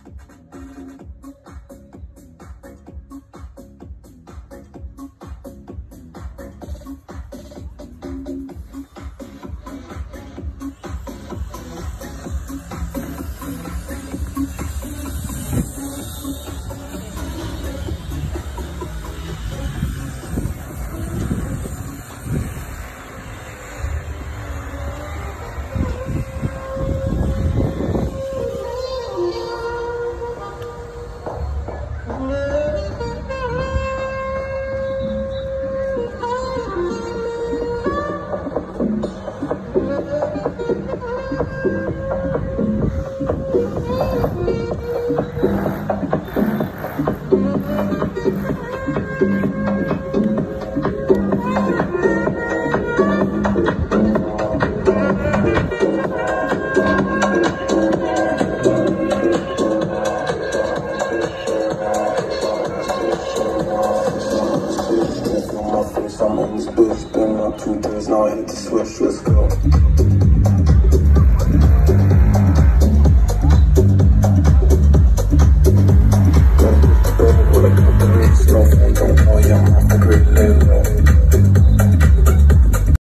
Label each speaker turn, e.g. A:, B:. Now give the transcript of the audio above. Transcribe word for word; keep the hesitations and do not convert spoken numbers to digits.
A: I'm on this bush, been up two days, now I hit the switch, let's go. Don't put the bed, what I got the mix, no phone, don't call you, I'm off the grid, little